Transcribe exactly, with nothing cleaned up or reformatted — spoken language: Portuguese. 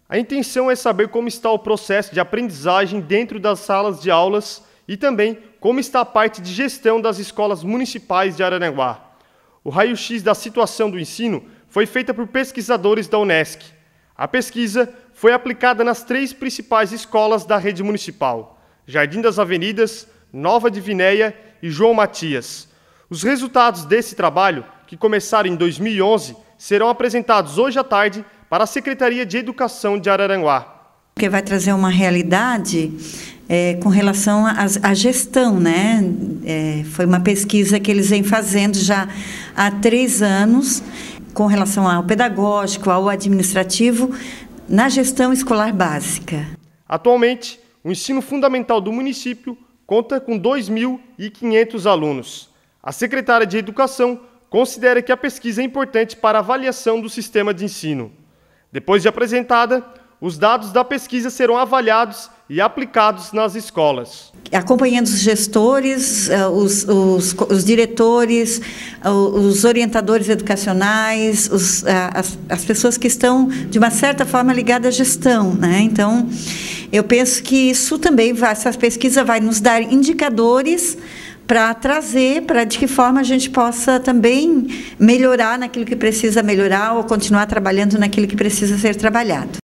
A intenção é saber como está o processo de aprendizagem dentro das salas de aulas e também como está a parte de gestão das escolas municipais de Araranguá. O raio-x da situação do ensino foi feita por pesquisadores da Unesc. A pesquisa foi aplicada nas três principais escolas da rede municipal: Jardim das Avenidas, Nova Divinéia e João Matias. Os resultados desse trabalho, que começaram em dois mil e onze, serão apresentados hoje à tarde para a Secretaria de Educação de Araranguá. Porque vai trazer uma realidade é, com relação à gestão, né? É, foi uma pesquisa que eles vêm fazendo já há três anos com relação ao pedagógico, ao administrativo, na gestão escolar básica. Atualmente, o ensino fundamental do município conta com dois mil e quinhentos alunos. A secretária de Educação considera que a pesquisa é importante para a avaliação do sistema de ensino. Depois de apresentada, os dados da pesquisa serão avaliados e aplicados nas escolas. Acompanhando os gestores, os, os, os diretores, os orientadores educacionais, os, as, as pessoas que estão, de uma certa forma, ligadas à gestão, né? Então, eu penso que isso também, vai, essa pesquisa vai nos dar indicadores para trazer, para de que forma a gente possa também melhorar naquilo que precisa melhorar ou continuar trabalhando naquilo que precisa ser trabalhado.